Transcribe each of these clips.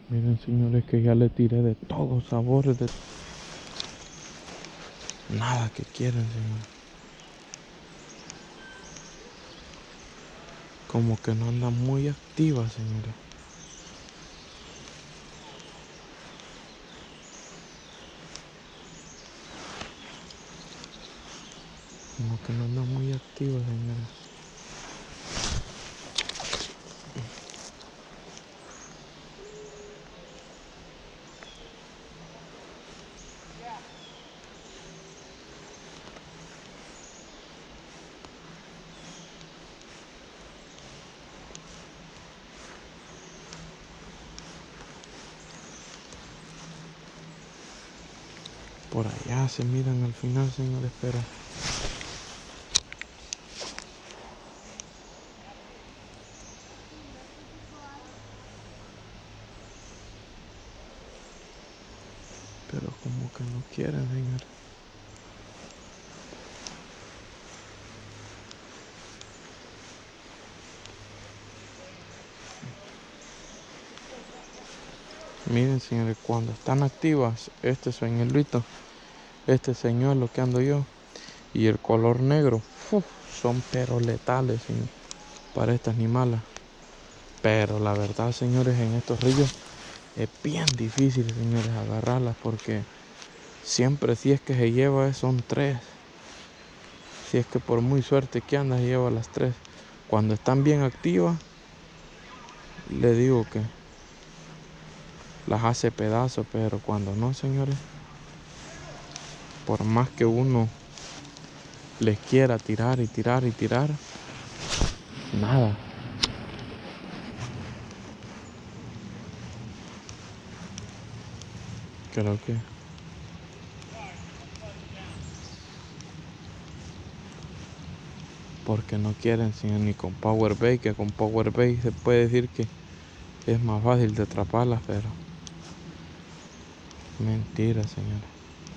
Miren, señores, que ya le tiré de todos sabores, de nada que quieren, señores. Como que no anda muy activa, señores. Como que no anda muy activa, señores. Por allá se miran al final, señores, pero como que no quieren, señores. Miren, señores, cuando están activas, este señuelito, este señuelo que ando yo, y el color negro, son pero letales, señor, para estas animalas. Pero la verdad, señores, en estos ríos es bien difícil, señores, agarrarlas porque siempre si es que se lleva son 3. Si es que por muy suerte que anda se lleva las 3. Cuando están bien activas, le digo que las hace pedazos, pero cuando no, señores, por más que uno les quiera tirar y tirar y tirar, nada. Creo que porque no quieren, señor, ni con Power Bait, que con Power Bait se puede decir que es más fácil de atraparlas, pero mentira, señores.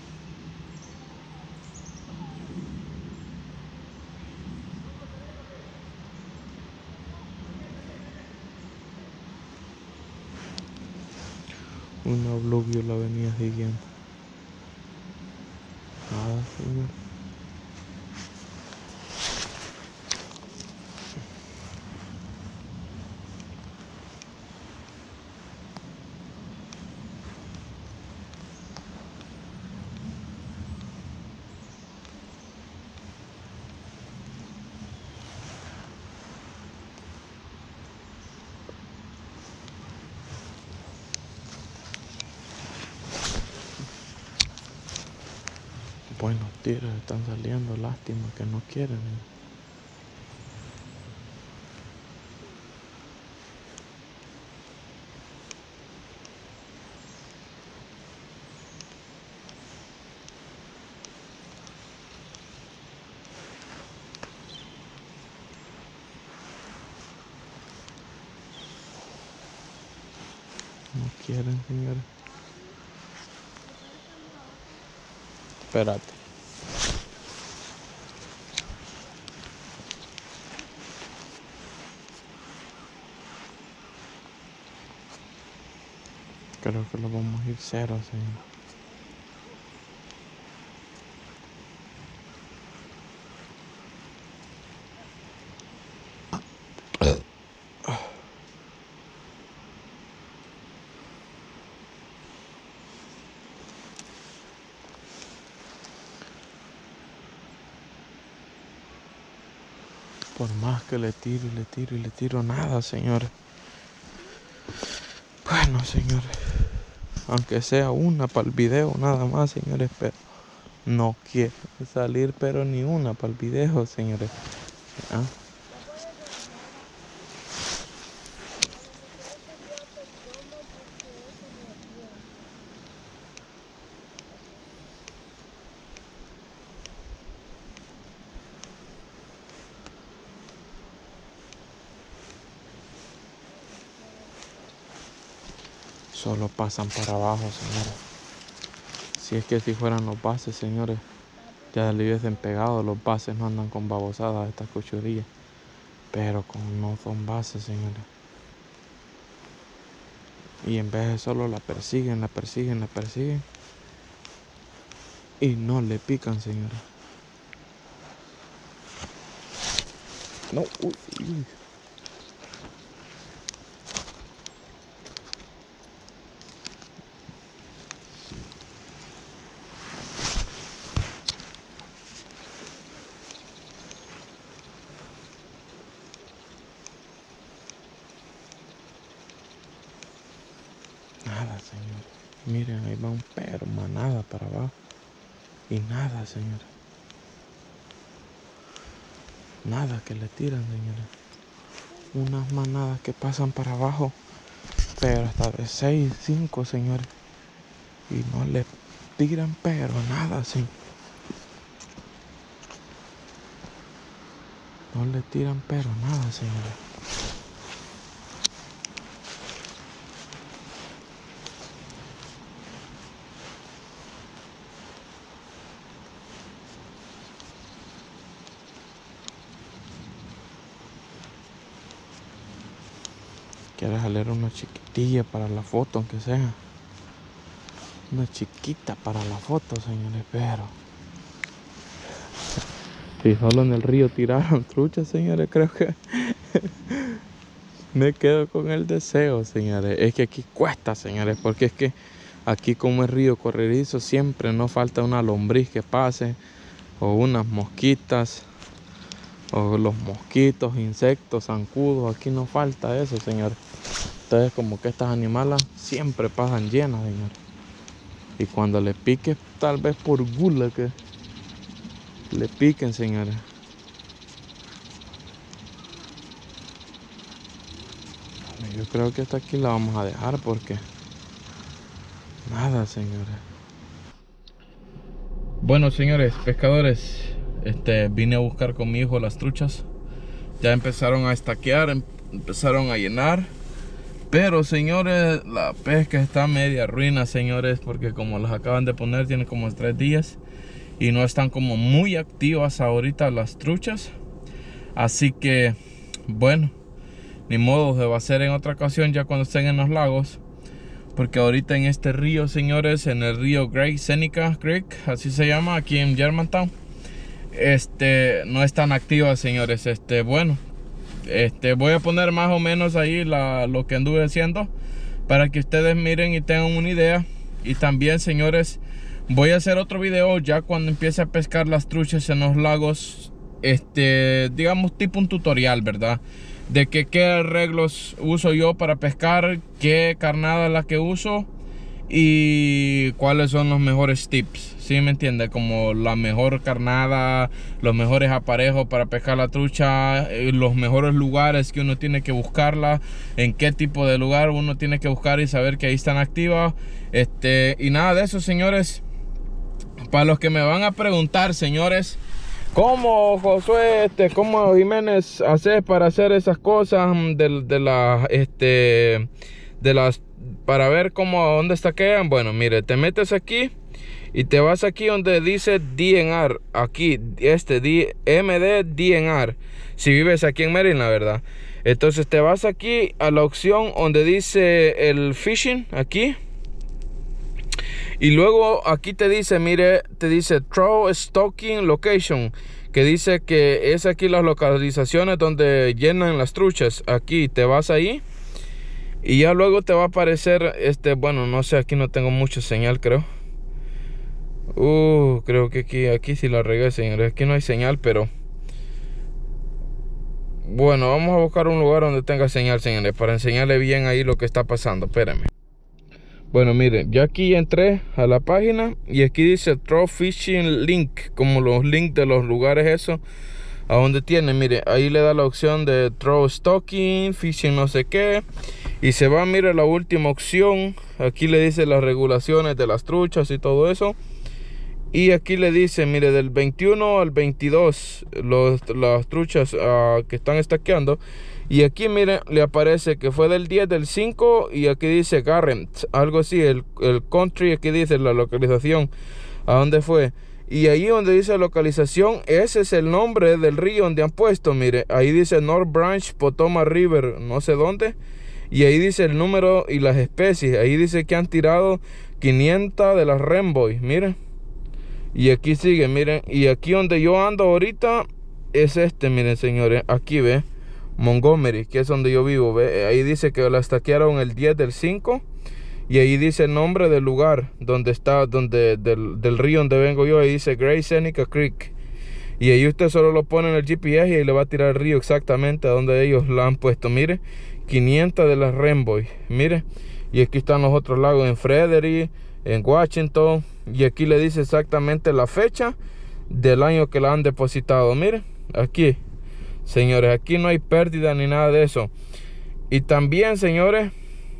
Una Bluegill la venía siguiendo. Nada, señor. Buenos tiros están saliendo, lástima que no quieren. No quieren, señores. Espérate. Creo que lo vamos a ir 0, señor. Por más que le tiro y le tiro y le tiro, nada, señores. Bueno, señores, aunque sea una para el video, nada más, señores, pero no quiere salir, pero ni una para el video, señores. ¿Ah? Solo pasan para abajo, señores. Si es que si fueran los bases, señores, ya le hubiesen pegado. Los bases no andan con babosadas estas cochurillas. Pero como no son bases, señores, Y en vez de solo la persiguen, y no le pican, señores. No, uy, uy. Nada, señor. Miren, ahí va un perro, manada para abajo. Y nada, señor. Nada que le tiran, señores. Unas manadas que pasan para abajo. Pero hasta de 6, 5, señores. Y no le tiran, pero nada, sí. No le tiran, pero nada, señores. Quiero jalar una chiquitilla para la foto, aunque sea. Una chiquita para la foto, señores, pero... Si solo en el río tiraron truchas, señores, creo que... Me quedo con el deseo, señores. Es que aquí cuesta, señores, porque es que aquí como es río corredizo, siempre no falta una lombriz que pase, o unas mosquitas, o los mosquitos, insectos, zancudos. Aquí no falta eso, señores. Entonces como que estas animalas siempre pasan llenas, señores. Y cuando le pique, tal vez por gula que le piquen, señores. Yo creo que hasta aquí la vamos a dejar porque... Nada, señores. Bueno, señores pescadores, vine a buscar con mi hijo las truchas. Ya empezaron a estaquear, empezaron a llenar. Pero, señores, la pesca está media ruina, señores, porque como las acaban de poner, tienen como 3 días y no están como muy activas ahorita las truchas. Así que, bueno, ni modo, se va a hacer en otra ocasión ya cuando estén en los lagos. Porque ahorita en este río, señores, en el río Great Seneca Creek, así se llama, aquí en Germantown, no están activas, señores. Bueno, voy a poner más o menos ahí lo que anduve haciendo para que ustedes miren y tengan una idea. Y también, señores, voy a hacer otro video ya cuando empiece a pescar las truchas en los lagos, digamos tipo un tutorial, ¿verdad? De qué arreglos uso yo para pescar, qué carnada es la que uso y cuáles son los mejores tips, ¿sí me entiende? Como la mejor carnada, los mejores aparejos para pescar la trucha, los mejores lugares que uno tiene que buscarla, en qué tipo de lugar uno tiene que buscar y saber que ahí están activas. Y nada de eso, señores. Para los que me van a preguntar, señores, ¿cómo, Josué, cómo, Jiménez, haces para hacer esas cosas de las para ver dónde estaquean? Bueno, mire, te metes aquí y te vas aquí donde dice DNR, aquí, MD DNR, si vives aquí en Maryland, la verdad. Entonces te vas aquí a la opción donde dice el fishing, aquí. Y luego aquí te dice, mire, te dice Trout Stocking Location, que dice que es aquí las localizaciones donde llenan las truchas. Aquí te vas ahí y ya luego te va a aparecer, bueno, no sé, aquí no tengo mucha señal, creo. Creo que aquí sí la regué, señores. Aquí no hay señal, pero... Bueno, vamos a buscar un lugar donde tenga señal, señores, para enseñarle bien ahí lo que está pasando. Espérenme. Bueno, miren, ya aquí entré a la página y aquí dice Trout Fishing Link, como los links de los lugares eso, a donde tiene, mire, ahí le da la opción de Trout Stocking, Fishing no sé qué, y se va, mire, la última opción, aquí le dice las regulaciones de las truchas y todo eso, y aquí le dice, mire, del 21 al 22, las truchas que están estaqueando. Y aquí, miren, le aparece que fue del 10 del 5 y aquí dice Garrett, algo así, el country, aquí dice la localización, a dónde fue. Y ahí donde dice localización, ese es el nombre del río donde han puesto, mire, ahí dice North Branch Potomac River, no sé dónde. Y ahí dice el número y las especies. Ahí dice que han tirado 500 de las Rainbow, miren. Y aquí sigue, miren. Y aquí donde yo ando ahorita es miren, señores. Aquí ve Montgomery, que es donde yo vivo, ve. Ahí dice que la estaquearon el 10 del 5. Y ahí dice el nombre del lugar donde está, del río donde vengo yo. Ahí dice Great Seneca Creek. Y ahí usted solo lo pone en el GPS y ahí le va a tirar el río exactamente a donde ellos lo han puesto. Mire, 500 de las Rainbow, mire. Y aquí están los otros lagos, en Frederick, en Washington. Y aquí le dice exactamente la fecha del año que la han depositado. Mire, aquí, señores, aquí no hay pérdida ni nada de eso. Y también, señores,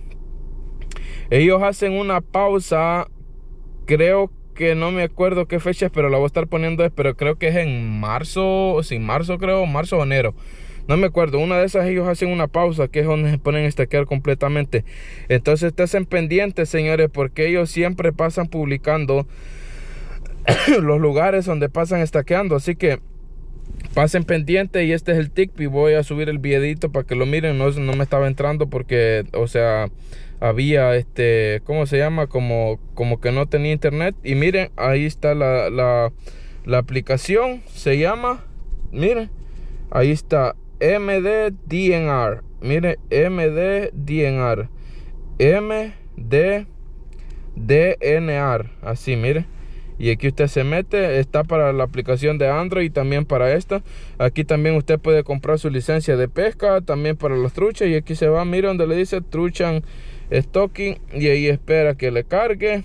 ellos hacen una pausa, creo que no me acuerdo qué fecha, pero la voy a estar poniendo, pero creo que es en marzo, sí, marzo creo, marzo o enero. No me acuerdo, una de esas ellos hacen una pausa, que es donde se ponen a estaquear completamente. Entonces estén pendientes, señores, porque ellos siempre pasan publicando los lugares donde pasan estaqueando. Así que pasen pendientes y este es el tip. Y voy a subir el videito para que lo miren. No me estaba entrando porque, o sea, había ¿cómo se llama? Como que no tenía internet. Y miren, ahí está la aplicación. Se llama, miren, ahí está MDDNR. Mire, MDDNR. MDDNR. Así, mire. Y aquí usted se mete, está para la aplicación de Android y también para esta. Aquí también usted puede comprar su licencia de pesca, también para las truchas. Y aquí se va, mire donde le dice Truchan Stocking. Y ahí espera que le cargue.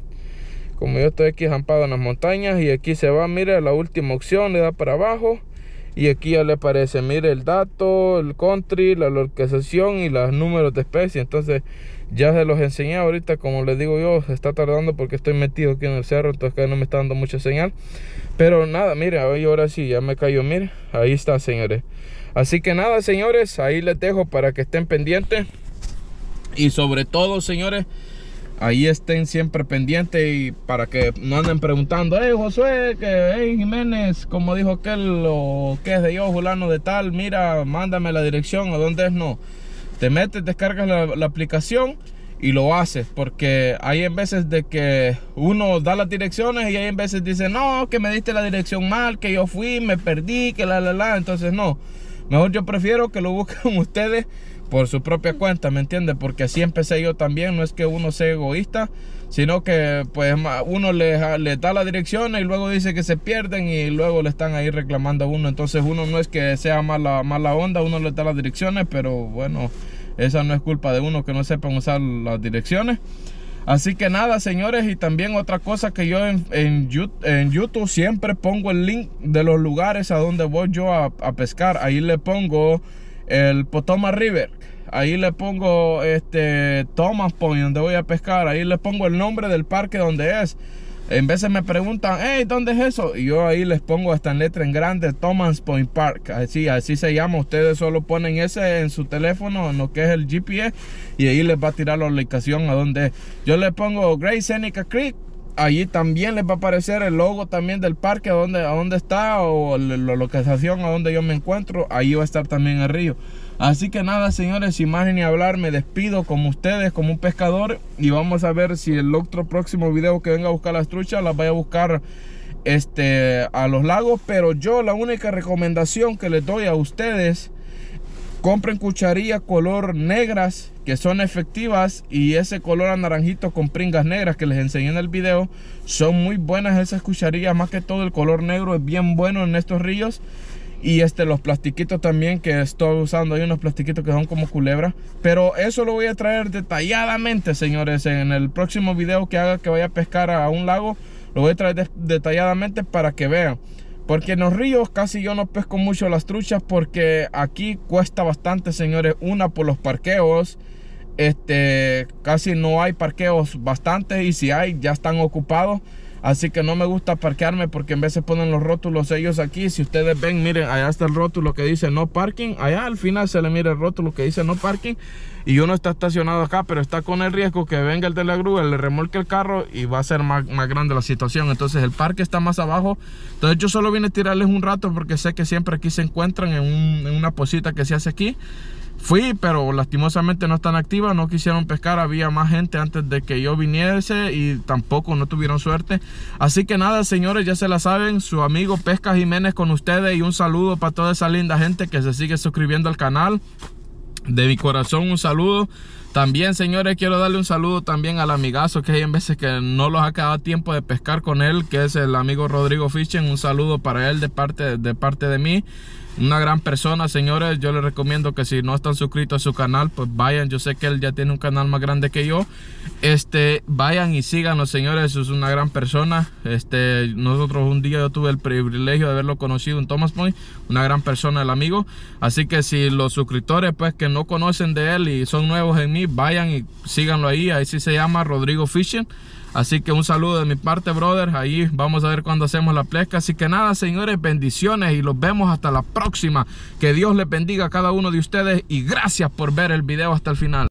Como yo estoy aquí acampado en las montañas. Y aquí se va, mire, la última opción, le da para abajo. Y aquí ya le aparece, mire, el dato, el country, la localización y los números de especie. Entonces ya se los enseñé ahorita. Como les digo yo, se está tardando porque estoy metido aquí en el cerro, entonces que no me está dando mucha señal. Pero nada, mire, ahora sí, ya me cayó, mire, ahí está, señores. Así que nada, señores, ahí les dejo para que estén pendientes. Y sobre todo, señores, ahí estén siempre pendientes y para que no anden preguntando, hey Josué, hey Jiménez, como dijo aquel, o qué es de yo, fulano de tal, mira, mándame la dirección o dónde es. No, te metes, descargas la aplicación y lo haces, porque hay en veces de que uno da las direcciones y hay en veces dice, no, que me diste la dirección mal, que yo fui, me perdí, que entonces no, mejor yo prefiero que lo busquen ustedes por su propia cuenta, ¿me entiende? Porque así empecé yo también. No es que uno sea egoísta, sino que pues uno le da la dirección y luego dice que se pierden y luego le están ahí reclamando a uno. Entonces uno no es que sea mala onda, uno le da las direcciones, pero bueno, esa no es culpa de uno que no sepan usar las direcciones. Así que nada, señores, y también otra cosa que yo en YouTube siempre pongo el link de los lugares a donde voy yo a pescar. Ahí le pongo el Potomac River, ahí le pongo Thomas Point, donde voy a pescar, ahí le pongo el nombre del parque donde es. En veces me preguntan, hey, ¿dónde es eso? Y yo ahí les pongo hasta en letra en grande, Thomas Point Park, así se llama. Ustedes solo ponen ese en su teléfono, en lo que es el GPS, y ahí les va a tirar la ubicación a donde es. Yo le pongo Great Seneca Creek, allí también les va a aparecer el logo también del parque a donde está, o la localización a donde yo me encuentro. Ahí va a estar también el río. Así que nada, señores, sin más ni hablar, me despido como ustedes, como un pescador. Y vamos a ver si el otro próximo video que venga a buscar las truchas las vaya a buscar a los lagos. Pero yo la única recomendación que les doy a ustedes, compren cucharillas color negras, que son efectivas, y ese color anaranjito con pringas negras que les enseñé en el video, son muy buenas esas cucharillas. Más que todo el color negro es bien bueno en estos ríos. Y los plastiquitos también que estoy usando, hay unos plastiquitos que son como culebras. Pero eso lo voy a traer detalladamente, señores, en el próximo video que haga que vaya a pescar a un lago. Lo voy a traer detalladamente para que vean. Porque en los ríos casi yo no pesco mucho las truchas, porque aquí cuesta bastante, señores. Una, por los parqueos. Casi no hay parqueos bastantes, y si hay ya están ocupados. Así que no me gusta parquearme, porque en vez se ponen los rótulos ellos aquí. Si ustedes ven, miren, allá está el rótulo que dice no parking. Allá al final se le mira el rótulo que dice no parking. Y uno está estacionado acá, pero está con el riesgo que venga el de la grúa, le remolque el carro y va a ser más grande la situación. Entonces el parque está más abajo. Entonces yo solo vine a tirarles un rato, porque sé que siempre aquí se encuentran en una posita que se hace aquí. Fui, pero lastimosamente no están activas, no quisieron pescar, había más gente antes de que yo viniese y tampoco no tuvieron suerte. Así que nada, señores, ya se la saben, su amigo Pesca Jiménez con ustedes, y un saludo para toda esa linda gente que se sigue suscribiendo al canal. De mi corazón un saludo. También, señores, quiero darle un saludo también al amigazo que hay en veces que no los ha quedado tiempo de pescar con él, que es el amigo Rodrigo Fishing. Un saludo para él de parte de mí. Una gran persona, señores. Yo les recomiendo que si no están suscritos a su canal, pues vayan. Yo sé que él ya tiene un canal más grande que yo. Vayan y síganos, señores. Es una gran persona. Nosotros un día yo tuve el privilegio de haberlo conocido en Thomas Point. Una gran persona, el amigo. Así que si los suscriptores pues que no conocen de él y son nuevos en mí, vayan y síganlo ahí. Ahí sí se llama Rodrigo Fishing. Así que un saludo de mi parte, brother. Ahí vamos a ver cuándo hacemos la pesca. Así que nada, señores, bendiciones y los vemos hasta la próxima. Que Dios les bendiga a cada uno de ustedes y gracias por ver el video hasta el final.